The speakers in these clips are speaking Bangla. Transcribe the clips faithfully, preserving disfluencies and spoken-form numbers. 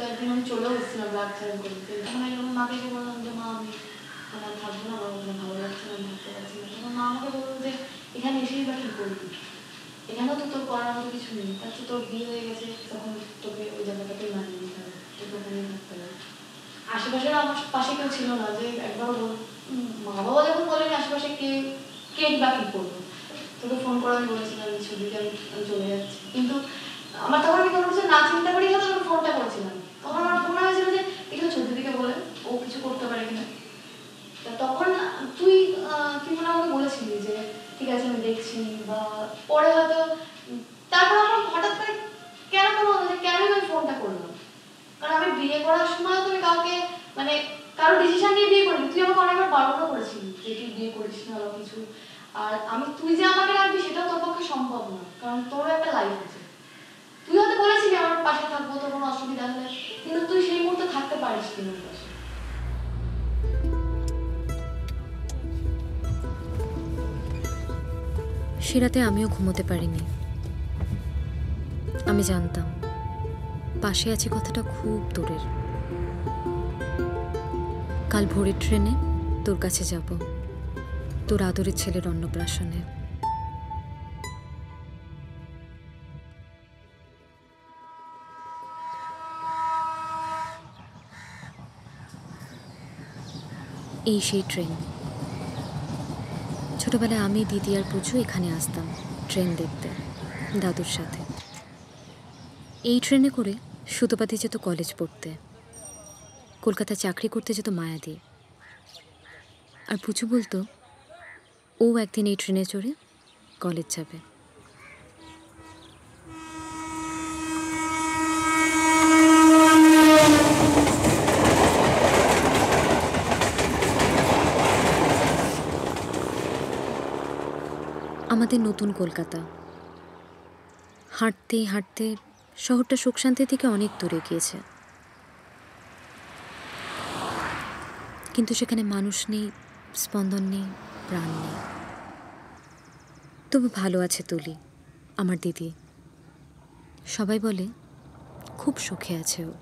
একদিন আমি চলেও এসেছিলাম ব্লাড থেরাপি করতে। তখন আমি যখন মাকে গিয়ে বললাম যে মা আমি আমার থাকবো না, আমার কোনো ভালো লাগছে না, থাকতে পারছি না, তখন মা আমাকে বললো যে এখানে এসেই বা কী করবি, এখানেও তো তোর করার মতো কিছু নেই, তার তো তোর বিয়ে হয়ে গেছে, তখন তোকে ওই জায়গাটাতেই মানিয়ে নিতে হবে, তোকে ওখানেই থাকতে হবে। আশেপাশের আমার পাশে কেউ ছিল না যে একবারও বল, মা বাবা যখন বলেনি আশেপাশে কে কে বা কী করবো। তোকে ফোন করে আমি বলেছিলাম ছবিকে আমি আমি চলে যাচ্ছি, কিন্তু আমার তখন আমি কোনো কিছু না চিন্তা করি হয়তো আমি ফোনটা করেছিলাম। তখন আমার মনে হয়েছিল যে এগুলো ছবিদিকে বলে ও কিছু করতে পারে কিনা। তখন তুই তুই মনে আমাকে বলেছিলি যে ঠিক আছে আমি দেখছি, বা পরে হয়তো তারপর আমার হঠাৎ করে কেন মনে হলো যে কেন আমি ফোনটা করলাম। কারণ আমি বিয়ে করার সময় তো আমি কাউকে মানে কারো ডিসিশন নিয়ে বিয়ে করিনি, তুই আমাকে অনেকবার বারণও করেছিলি যে তুই বিয়ে করিস না বা কিছু। আর আমি তুই যে আমাকে রাখবি সেটাও তোর পক্ষে সম্ভব না, কারণ তোরও একটা লাইফ আছে। তুই হয়তো বলেছিলি আমার পাশে থাকবো, তোর কোনো অসুবিধা হলে, কিন্তু তুই সেই মুহূর্তে থাকতে পারিস নি ওর পাশে। সে রাতে আমিও ঘুমোতে পারিনি। আমি জানতাম পাশে আছি কথাটা খুব দূরের। কাল ভোরের ট্রেনে তোর কাছে যাব, তোর আদরের ছেলের অন্নপ্রাশনে। এই সেই ট্রেন। ছোটবেলায় আমি, দিদি আর পুচু এখানে আসতাম ট্রেন দেখতে দাদুর সাথে। এই ট্রেনে করে সুতোপাতি যেত কলেজ পড়তে, কলকাতায় চাকরি করতে যেত মায়াদি। আর পুচু বলতো ও একদিন এই ট্রেনে চড়ে কলেজ যাবে। আমাদের নতুন কলকাতা। হাঁটতে হাঁটতে শহরটা সুখ শান্তি থেকে অনেক দূরে গিয়েছে, কিন্তু সেখানে মানুষ নেই, স্পন্দন নেই, প্রাণ নেই। তবু ভালো আছে তুলি, আমার দিদি। সবাই বলে খুব সুখে আছে ও।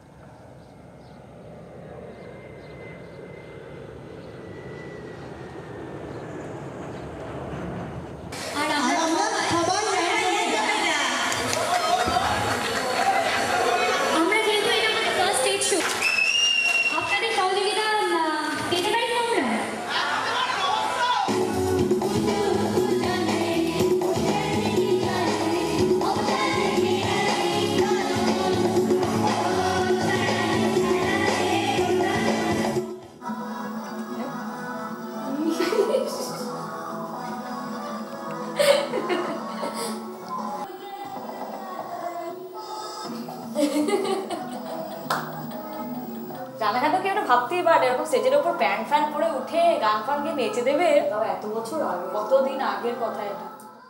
রানাঘাটও কি একটা ভাবতেই পারে এরকম স্টেজের উপর প্যান্ট ফ্যান পরে উঠে গান ফান গিয়ে নেচে দেবে। তাও এত বছর আগে, কতদিন আগের কথা এটা।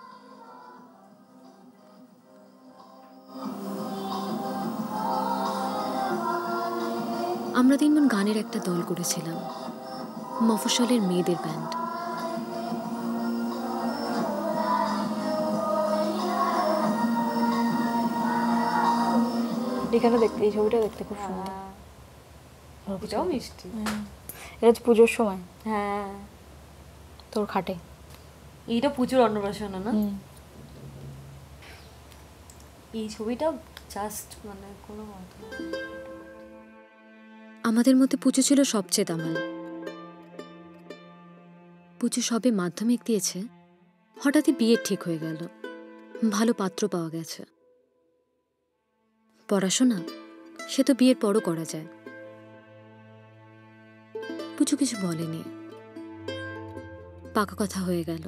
আমরা তিনজন গানের একটা দল করেছিলাম, মফস্বলের মেয়েদের ব্যান্ড। এখানে দেখতে, এই ছবিটা দেখতে খুব সুন্দর, এটাও মিষ্টি। এটা হচ্ছে পুজোর সময়। হ্যাঁ তোর খাটে এইটা পুজোর অন্নপ্রাশন না? এই ছবিটা জাস্ট মানে কোনো কথা। আমাদের মধ্যে পুচু ছিল সবচেয়ে দামাল। পুচু সবে মাধ্যমিক দিয়েছে, হঠাৎই বিয়ে ঠিক হয়ে গেল, ভালো পাত্র পাওয়া গেছে। পড়াশোনা সে তো বিয়ের পরও করা যায়। পুচু কিছু বলেনি, পাকা কথা হয়ে গেল।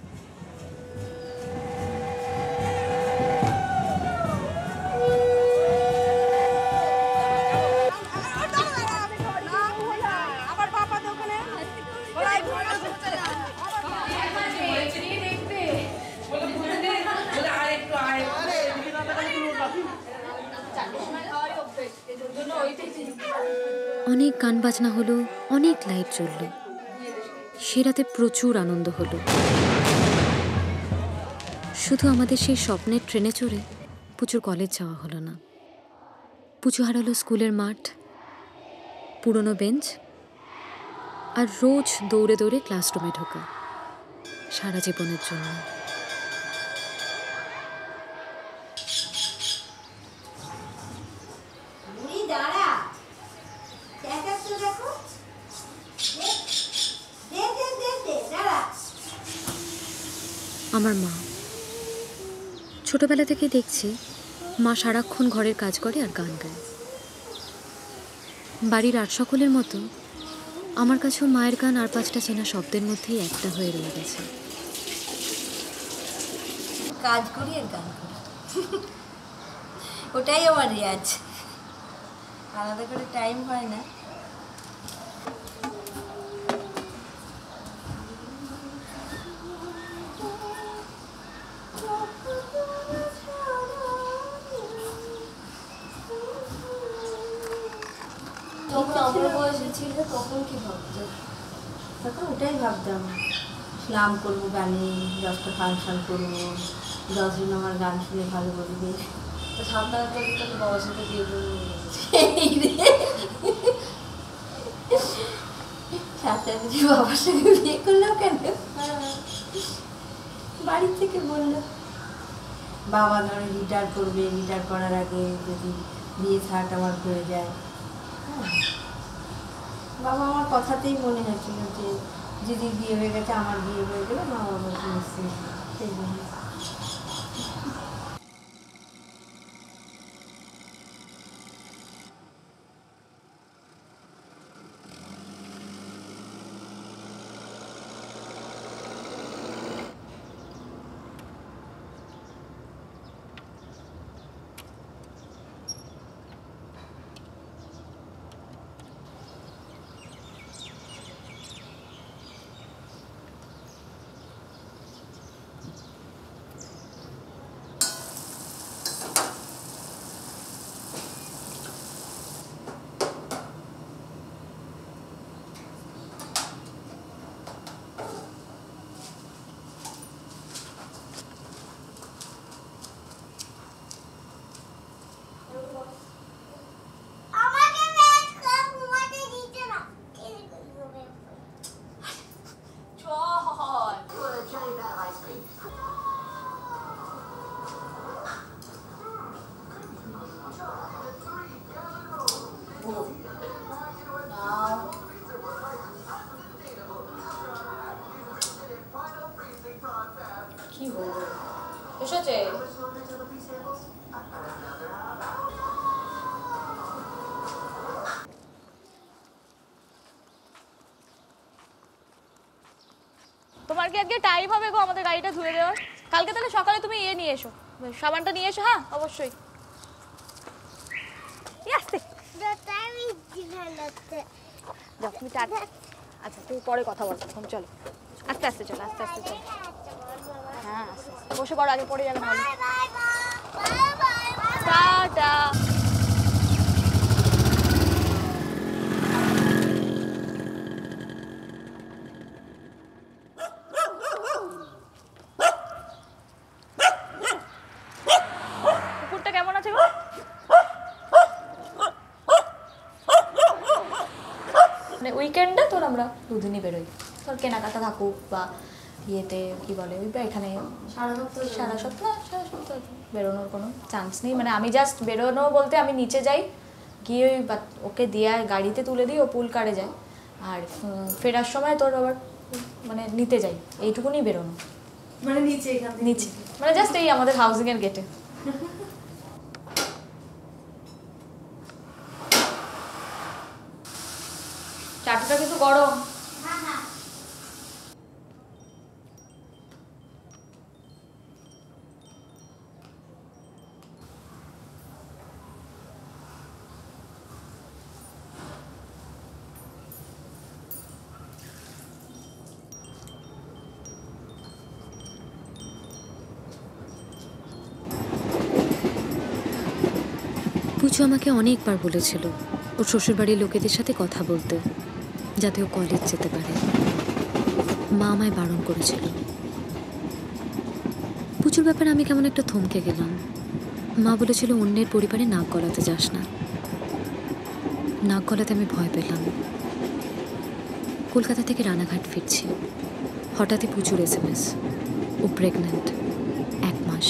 অনেক গান বাজনা হলো, অনেক লাইট জ্বলল। সে রাতে প্রচুর আনন্দ হলো। শুধু আমাদের সেই স্বপ্নের ট্রেনে চড়ে পুচুর কলেজ যাওয়া হলো না। পুজো হারালো স্কুলের মাঠ, পুরনো বেঞ্চ, আর রোজ দৌড়ে দৌড়ে ক্লাসরুমে ঢোকা সারা জীবনের জন্য। আমার মা, ছোটবেলা থেকে দেখছি মা সারাক্ষণ ঘরের কাজ করে আর গান গায়। বাড়ির আর সকলের মতো আমার কাছেও মায়ের গান আর পাঁচটা চেনা শব্দের মধ্যেই একটা হয়ে রয়ে গেছে। কাজ করি আর গান করি, ওটাই আমার রেয়াজ, আলাদা করে টাইম হয় না। তখন আমার বয়সে ছিল, তখন কি ভাবতো? তখন ওটাই ভাবতাম, স্নান করবো গানে, দশটা ফাংশন করবো, দশজন আমার গান শুনে ভালো বলবে। তো সাঁতার কাটতে তো বাবার সাথে বিয়ে করবো। সাঁতার কাটতে বাবার সঙ্গে বিয়ে করলাম কেন? বাড়ি থেকে বললো বাবা ধরো রিটায়ার করবে, রিটায়ার করার আগে যদি বিয়ে থাট আমার হয়ে যায়। বাবা আমার কথাতেই মনে হয়েছিল যে যদি বিয়ে হয়ে গেছে, আমার বিয়ে হয়ে গেলে মা বাবার নিশ্চয়ই, সেই জন্য। কি বলবো, এসেছে তোমার কি আজকে টাইম হবে গো আমাদের গাড়িটা ধুয়ে দেওয়ার? কালকে তাহলে সকালে তুমি ইয়ে নিয়ে এসো, সাবানটা নিয়ে এসো। হ্যাঁ অবশ্যই। তুমি টাটা। আচ্ছা তুমি পরে কথা বলছো, এখন চলো আস্তে আস্তে চলো, আস্তে আস্তে চলো। হ্যাঁ আস্তে আস্তে বসে পড়ো, আগে পড়ে যাবে না। টাটা। কুকুরটা কেমন আছে গো? মানে উইকেন্ডে তোর আমরা দুদিনই বেরোই, তোর কেনাকাটা থাকুক বা ইয়েতে কি বলে ওই এখানে সারা সপ্তাহ সারা সপ্তাহ সারা সপ্তাহ বেরোনোর কোনো চান্স নেই। মানে আমি জাস্ট বেরোনো বলতে আমি নিচে যাই, গিয়ে ওই ওকে দিয়ে গাড়িতে তুলে দিই, ও পুল কারে যায়, আর ফেরার সময় তোর আবার মানে নিতে যাই, এইটুকুনি বেরোনো। মানে নিচে এখান থেকে নিচে মানে জাস্ট এই আমাদের হাউজিং এর গেটে। চাটুটা কিন্তু গরম। পুজো আমাকে অনেকবার বলেছিল ওর শ্বশুরবাড়ির লোকেদের সাথে কথা বলতে, যাতে ও কলেজ যেতে পারে। মা আমায় বারণ করেছিল। পুজোর ব্যাপারে আমি কেমন একটা থমকে গেলাম। মা বলেছিল অন্যের পরিবারে নাক গলাতে যাস না। নাক গলাতে আমি ভয় পেলাম। কলকাতা থেকে রানাঘাট ফিরছি, হঠাৎই প্রচুর এস এম এস, ও প্রেগনেন্ট, এক মাস।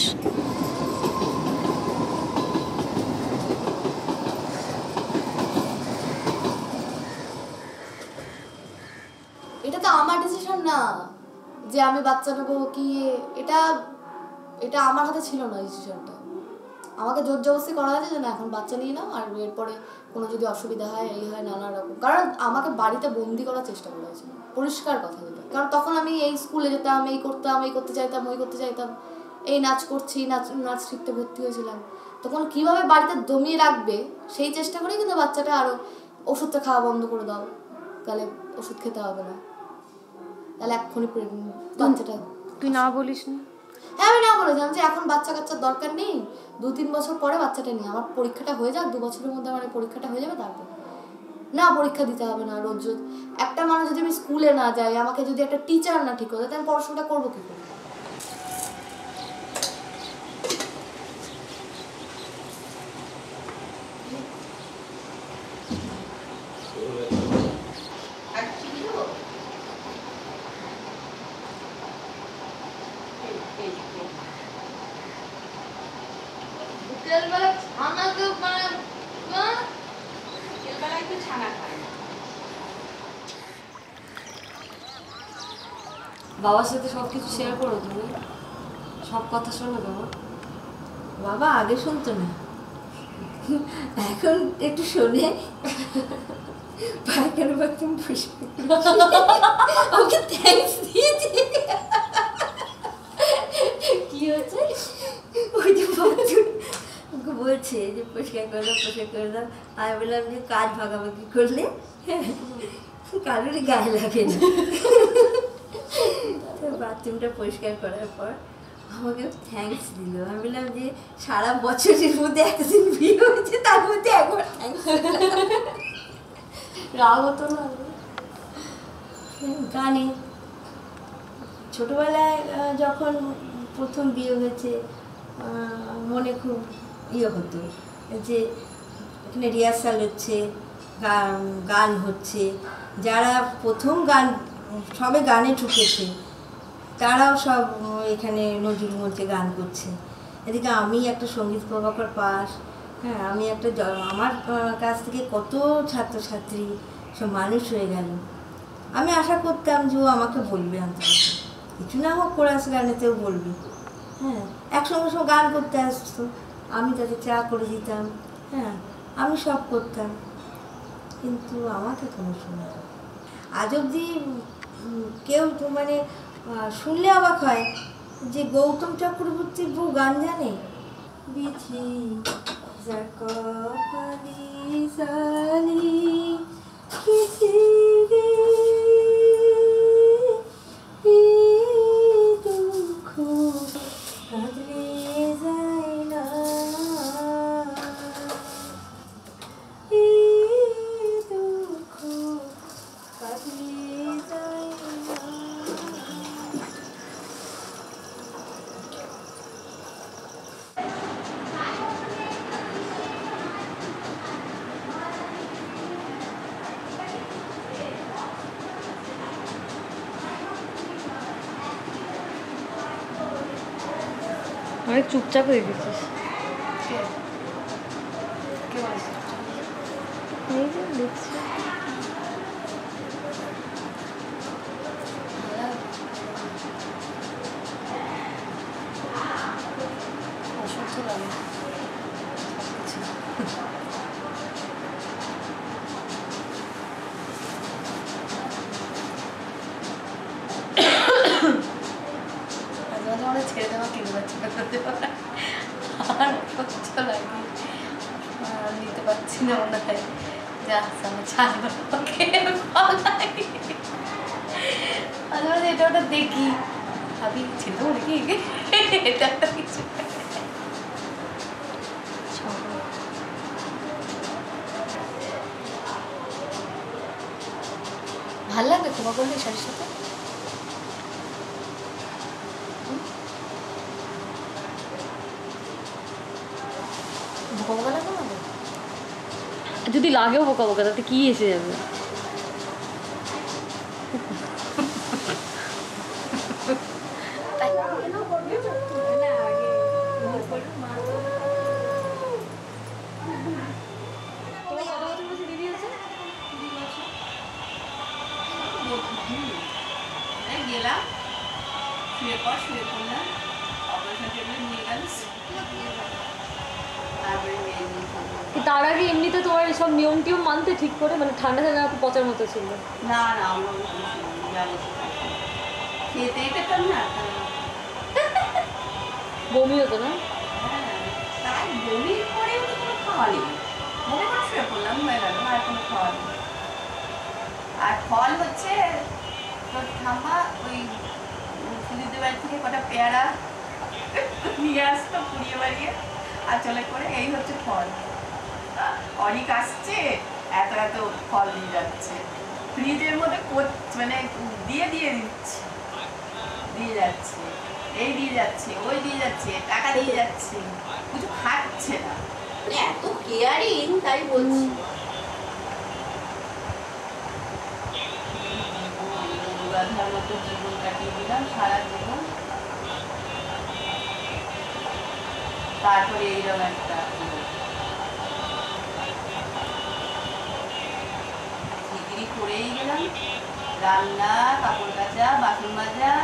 এটা তো আমার ডিসিশন না যে আমি বাচ্চা নেবো কি, এটা এটা আমার হাতে ছিল না ডিসিশনটা। আমাকে জোর জবরদস্তি করা হয়েছে যে না এখন বাচ্চা নিয়ে নাও, আর এরপরে কোনো যদি অসুবিধা হয় এই হয় নানা রকম। কারণ আমাকে বাড়িতে বন্দি করার চেষ্টা করা হয়েছিল, পরিষ্কার কথা যেটা। কারণ তখন আমি এই স্কুলে যেতাম, এই করতাম, এই করতে চাইতাম, ওই করতে চাইতাম, এই নাচ করছি, নাচ নাচ শিখতে ভর্তি হয়েছিলাম। তখন কীভাবে বাড়িতে দমিয়ে রাখবে সেই চেষ্টা করেই কিন্তু বাচ্চাটা আরও ওষুধটা খাওয়া বন্ধ করে দাও, তাহলে ওষুধ খেতে হবে না, তাহলে এক্ষুনি বাচ্চাটা। তুই না বলিস না? হ্যাঁ আমি না বলেছিলাম যে এখন বাচ্চা কাচ্চার দরকার নেই, দু তিন বছর পরে বাচ্চাটা নিয়ে আমার পরীক্ষাটা হয়ে যাক, দু বছরের মধ্যে আমার পরীক্ষাটা হয়ে যাবে, তারপর না পরীক্ষা দিতে হবে না রোজ রোজ। একটা মানুষ যদি আমি স্কুলে না যাই, আমাকে যদি একটা টিচার না ঠিক হতো, তাহলে আমি পড়াশোনাটা করবো কী করে? বাবার সাথে সব কিছু শেয়ার করো, তুমি সব কথা শোনো বাবা? বাবা আগে শুনতো না, এখন একটু শোনে। পায়খানা বাথরুম আমাকে থ্যাঙ্কস দিয়েছে। কি হয়েছে? ওই যে বাথরুম ওকে বলছে যে পরিষ্কার করে দাও, পরিষ্কার করে দাও। আমি বললাম যে কাজ ভাগাভাগি করলে কারোর গায়ে লাগে না। বাথরুমটা পরিষ্কার করার পর আমাকে থ্যাঙ্কস দিল। আমি বললাম যে সারা বছরের মধ্যে একদিন বিয়ে হয়েছে, তার মধ্যে একবার থ্যাঙ্কস। রাগ হতো না? গানে ছোটোবেলায় যখন প্রথম বিয়ে হয়েছে মনে খুব ইয়ে হতো যে এখানে রিহার্সাল হচ্ছে, গান গান হচ্ছে, যারা প্রথম গান সবে গানে ঢুকেছে তারাও সব এখানে নজরুল মঞ্চে গান করছে। এদিকে আমি একটা সঙ্গীত প্রভাকর পাস, হ্যাঁ আমি একটা, আমার কাছ থেকে কত ছাত্রছাত্রী সব মানুষ হয়ে গেল। আমি আশা করতাম যে ও আমাকে বলবে, অন্তত কিছু না হোক কোরাস গানেতেও বলবে। হ্যাঁ একসঙ্গে সব গান করতে আসতো, আমি তাদের চা করে দিতাম, হ্যাঁ আমি সব করতাম, কিন্তু আমাকে কোনো শোনা। আজ অবধি কেউ তো মানে শুনলে অবাক হয় যে গৌতম চক্রবর্তীর বউ গান জানে। বিধি অনেক চুপচাপ হয়ে গেছিস। এই যে দেখছি অসহ্য লাগে ছেড়ে দেওয়া কেউ পারছি না, আর অসহ্য লাগে, নিতে পারছি না, মনে হয় যে আচ্ছা আমি ছাড়বো ওকে। মাঝে মাঝে এটা ওটা দেখি, ভাবি ছেড়ে নাকি, এটা একটা কিছু। ভাল লাগবে তোমার করলে শাড়ির সাথে? ভোগবেলা তোমাদের যদি লাগেও বোকা বোকা তাতে কি এসে যাবে? গেলাম শুয়ে পর শুয়ে পড়লাম অপারেশন টেবিলে নিয়ে গেল তারপরে তার আগে এমনিতে তোমার সব নিয়ম টিয়ম মানতে ঠিক করে, মানে ঠান্ডা ঠান্ডা পচার মতো ছিল? না না আমরা খেতেই পেতাম না, বমি হতো না? তাই বমির পরেও তো কোনো খাওয়া নেই, বমি করে শুয়ে পড়লাম হয়ে গেল, আর কোনো খাওয়া নেই। আর ফল হচ্ছে তোর ঠাম্মা ওই সুজিদের বাড়ি থেকে কটা পেয়ারা নিয়ে আসতো পুড়িয়ে বাড়িয়ে আর চলে করে, এই হচ্ছে ফল। অনেক আসছে এত এত ফল দিয়ে যাচ্ছে ফ্রিজের মধ্যে, মানে দিয়ে দিয়ে দিচ্ছে, দিয়ে যাচ্ছে, এই দিয়ে যাচ্ছে, ওই দিয়ে যাচ্ছে, টাকা দিয়ে যাচ্ছে, কিছু খাচ্ছে না, মানে এত কেয়ারিং, তাই বলছি। গাধার মতো জীবন কাটিয়ে দিলাম সারা জীবন, তারপরে এইরকম একটা ডিগ্রি করেই গেলাম, রান্না, কাপড় কাচা, বাসন মাজা।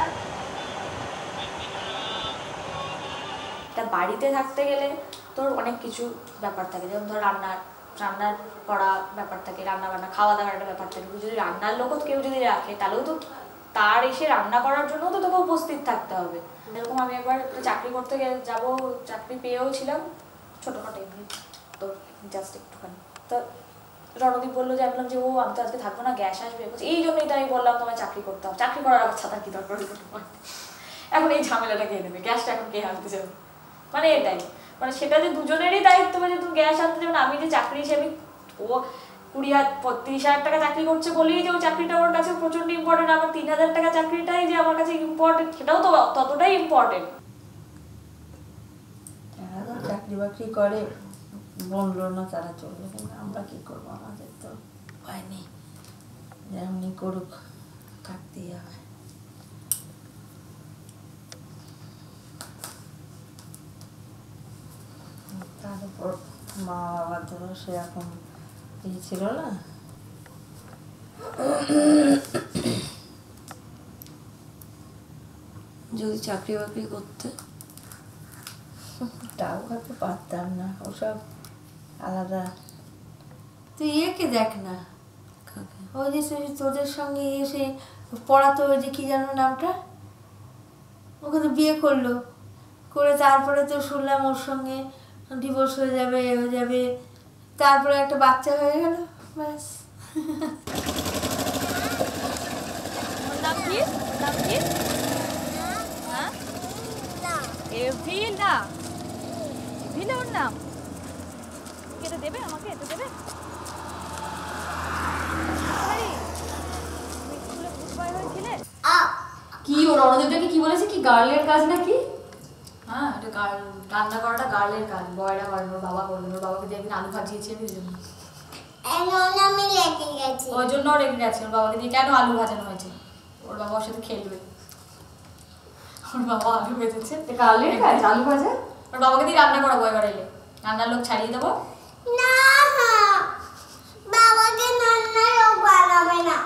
তা বাড়িতে থাকতে গেলে তোর অনেক কিছু ব্যাপার থাকে, যেমন ধর রান্নার রান্নার করা ব্যাপার থাকে, রান্না বান্না খাওয়া দাওয়ার একটা ব্যাপার থাকে। যদি রান্নার লোকও কেউ যদি রাখে তাহলেও তো তার এসে রান্না করার জন্য তো তোকে উপস্থিত থাকতে হবে। এরকম আমি একবার চাকরি করতে যাব, চাকরি পেয়েও ছিলাম ছোটোখাটো এমনি, তো জাস্ট একটুখানি। তো রণদীপ বললো যে, আমি বললাম যে ও আমি তো আজকে থাকবো না, গ্যাস আসবে, এই জন্যই তো আমি বললাম তোমার চাকরি করতে হবে। চাকরি করার আবার ছাতার কি দরকার, এখন এই ঝামেলাটা কে নেবে, গ্যাসটা এখন কে আনতে যাবে, মানে এটাই, মানে সেটা যে দুজনেরই দায়িত্ব, মানে তুমি গ্যাস আনতে যাবে না। আমি যে চাকরি হিসেবে ও কুড়ি হাজার তিরিশ হাজার টাকা চাকরি করছে বলেই যে ওই চাকরিটা ওর কাছে প্রচন্ড ইম্পর্টেন্ট, আমার তিন হাজার টাকা চাকরিটাই যে আমার কাছে ইম্পর্টেন্ট, সেটাও তো ততটাই ইম্পর্টেন্ট। চাকরি বাকরি করে বললো না তারা চলবে, কিন্তু আমরা কি করবো, আমাদের তো ভয় নেই, যেমনি করুক থাকতেই হবে। তার উপর মা বাবার ধরো সেরকম ইয়ে ছিল না, যদি চাকরি বাকরি করতে তাও হয়তো পারতাম না, ওসব আলাদা। তুই একে দেখ না, ওই যে তোদের সঙ্গে এসে পড়াতো, ওই যে কি জানো নামটা, ওকে তো বিয়ে করলো, করে তারপরে তো শুনলাম ওর সঙ্গে ডিভোর্স হয়ে যাবে, হয়ে যাবে, তারপরে একটা বাচ্চা হয়ে গেল, ব্যাস। নাম কি? নাম কি? হ্যাঁ এভিল না, এভিল ওর নাম। কেটে দেবে আমাকে, এটা দেবে। কি ও রণদেবটাকে কি বলেছে, কি গার্লের কাজ নাকি? হ্যাঁ, এটা গার্ল, রান্না করাটা গার্লের কাজ, বয়রা করেন, ওর বাবা করবেন, ওর বাবাকে দিয়ে একদিন আলু ভাজিয়েছি আমি, ওই জন্য ওই জন্য ওর রেগে গেছে, ওর বাবাকে দিয়ে কেন আলু ভাজানো হয়েছে, ওর বাবা ওর সাথে খেলবে, ওর বাবা আলু ভেজেছে। গার্লের কাজ আলু ভাজা? ওর বাবাকে দিয়ে রান্না করাবো, এবার এলে রান্নার লোক ছাড়িয়ে দেবো। না বাবাকে রান্নার লোক বানাবে না।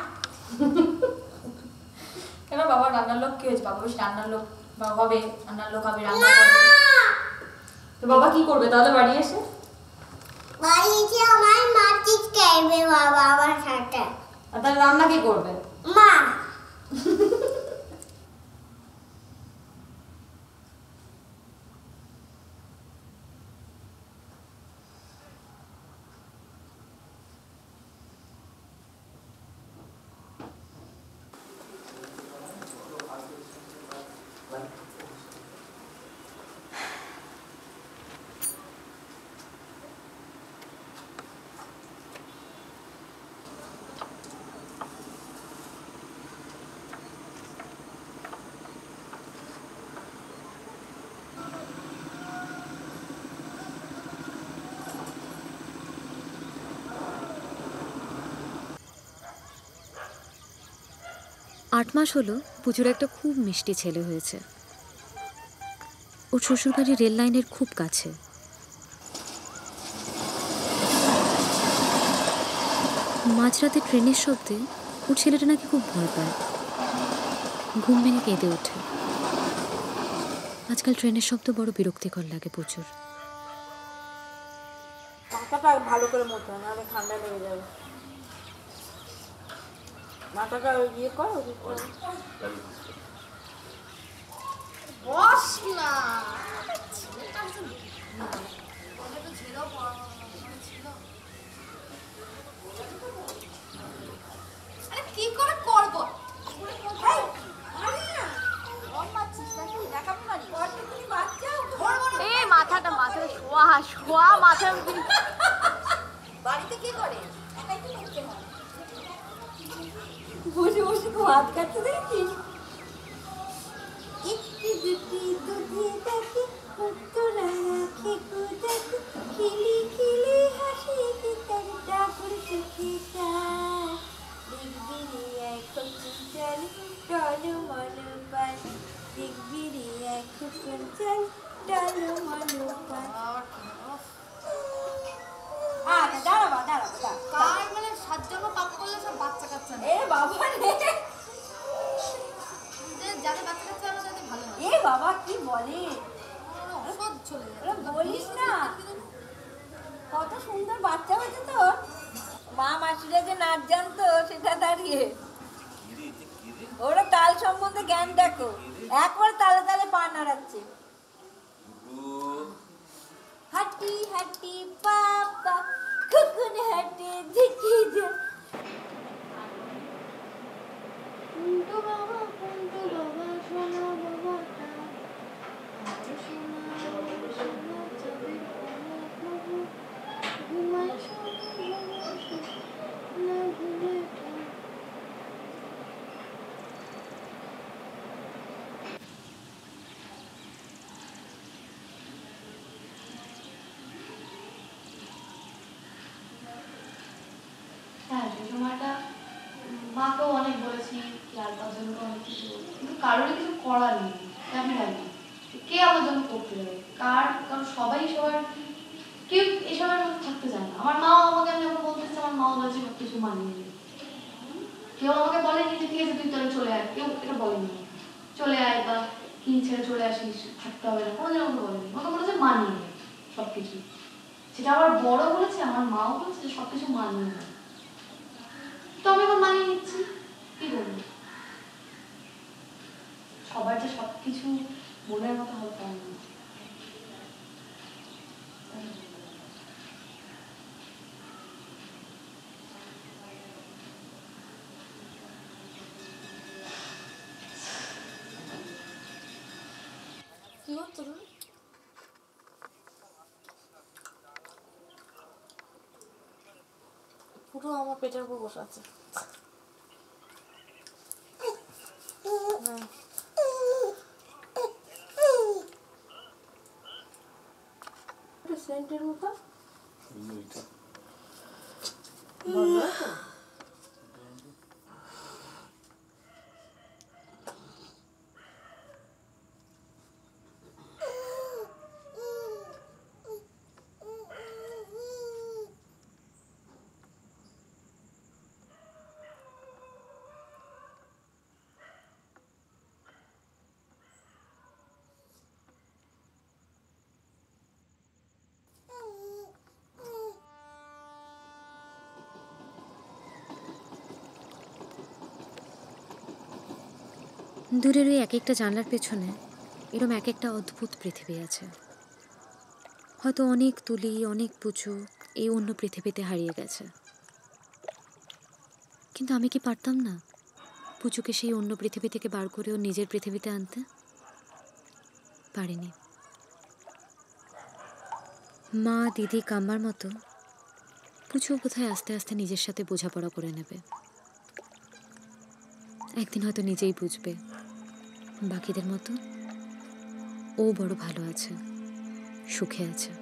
কেন বাবা রান্নার লোক কি হয়েছে, বাবা বেশ রান্নার লোক হবে, রান্নার লোক হবে, রান্না করবে। তো বাবা কি করবে তাহলে বাড়ি এসে? বাড়ি এসে আমার মা ঠিক খাইবে বাবা আমার সাথে। আর তাহলে রান্না কি করবে? মা। আট মাস হলো পুজোর একটা খুব মিষ্টি ছেলে হয়েছে। ওর শ্বশুরবাড়ি রেল লাইনের খুব কাছে। মাঝরাতে ট্রেনের শব্দে ওর ছেলেটা নাকি খুব ভয় পায়, ঘুম ভেঙে কেঁদে ওঠে। আজকাল ট্রেনের শব্দ বড় বিরক্তিকর লাগে প্রচুর। মাথাটা ভালো করে মতো নাহলে ঠান্ডা লেগে যাবে। মাথাটা ইয়ে করো বস না কি করে করবো? এই মাথাটা মাথাটা শোয়া শোয়া মাথা বাড়িতে কি করে? বসে বসে তো হাত কাটতে দেখছিস। একটি দুটি দুধে তাকে উত্তরা রাখে কুদাকে খিলি খিলি হাসি তার ডাকুর সুখে তার দেখবি রে এখন চল টলো মনো পান দেখবি রে এখন চল টলো মনো পান। আরে দাঁড়াবা দাঁড়াবা কার মানে সাত জন্ম পাপ করলে সব বাচ্চা কাচ্চা এ বাবা রে যাদের বাচ্চা কাচ্চা হবে তাদের ভালো হয়। এ বাবা কি বলে সব চলে যায়। ওরা বলিস না কত সুন্দর বাচ্চা হয়েছে তো। মা মাসিরা যে নাচ জানতো সেটা দাঁড়িয়ে ওরা তাল সম্বন্ধে জ্ঞান দেখো, একবার তালে তালে পা নাড়াচ্ছে। হাঁটি হাঁটি পাপা কুকুন হাঁটে ঝিকি যা। কুন্টু বাবা কুন্টু বাবা সোনা বাবাটা আরে সোনা সোনা যাবে বাবু ঘুমায় সোনা না ঘুমে হ্যাঁ সেই সময়টা মাকেও অনেক বলেছি, লাল পাওয়ার জন্য অনেক কিছু বলেছি, কিন্তু কারোরই কিছু করার নেই। আমি জানি কে আমার জন্য করতে যাবে, কার, কারণ সবাই সবার কেউ এসবের মধ্যে থাকতে চায় না। আমার মাও আমাকে, আমি যখন বলতে চাচ্ছি আমার মাও বলেছে সব কিছু মানিয়ে নিয়ে। কেউ আমাকে বলেনি যে ঠিক আছে তুই তাহলে চলে আয়, কেউ এটা বলেনি চলে আয় বা কি ছেড়ে চলে আসিস থাকতে হবে না, কোনো দিন আমাকে বলেনি। আমাকে বলেছে মানিয়ে নেয় সব কিছু। সেটা আবার বড় বলেছে, আমার মাও বলেছে যে সব কিছু মানিয়ে নেয়। তো আমি এখন মানিয়ে নিচ্ছি, কি করবো? সবার যে সব কিছু মনের মতো হবে তা না। কি করছো তুমি? পুরো আমার পেটের উপর বসে আছে। সেন্টের মতো দূরের ওই এক একটা জানলার পেছনে এরম এক একটা অদ্ভুত পৃথিবী আছে। হয়তো অনেক তুলি, অনেক পুচু এই অন্য পৃথিবীতে হারিয়ে গেছে, কিন্তু আমি কি পারতাম না পুচুকে সেই অন্য পৃথিবী থেকে বার করে ওর নিজের পৃথিবীতে আনতে? পারিনি। মা, দিদি, কাম্মার মতো পুচুও কোথায় আস্তে আস্তে নিজের সাথে বোঝাপড়া করে নেবে। একদিন হয়তো নিজেই বুঝবে বাকিদের মতো ও বড় ভালো আছে, সুখে আছে।